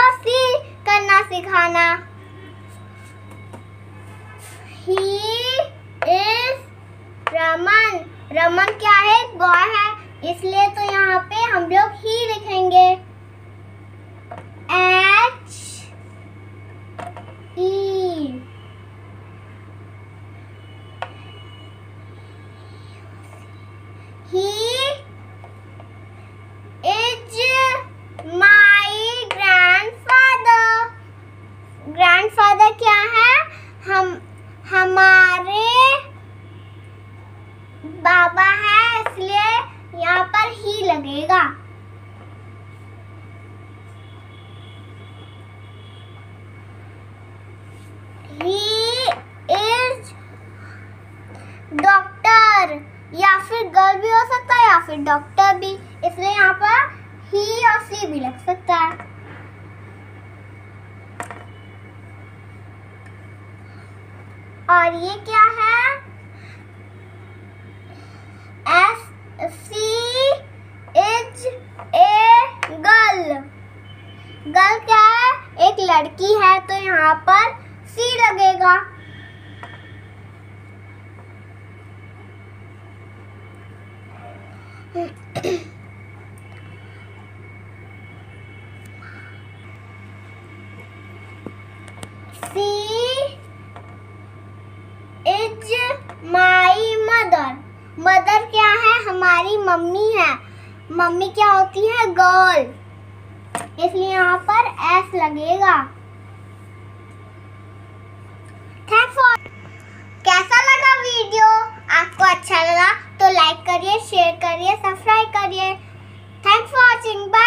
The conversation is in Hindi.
और सी करना सिखाना। He is Raman. रमन क्या है? एक बॉय है, इसलिए तो यहाँ पे हम लोग ही लिखेंगे। H E He is my grandfather। Grandfather क्या है? हमारे बाबा है, इसलिए यहाँ पर ही लगेगा। He is डॉक्टर, या फिर गर्ल भी हो सकता है या फिर डॉक्टर भी, इसलिए यहाँ पर ही और सी भी लग सकता है। और ये क्या है? She is a girl. Girl क्या है? एक लड़की है, तो यहाँ पर सी लगेगा। She is my mother. Mother क्या है? हमारी मम्मी है। मम्मी क्या होती है? गर्ल, इसलिए यहाँ पर एस लगेगा। Thanks for. कैसा लगा वीडियो? आपको अच्छा लगा तो लाइक करिए, शेयर करिए, सब्सक्राइब करिए। Thanks for watching. बाय।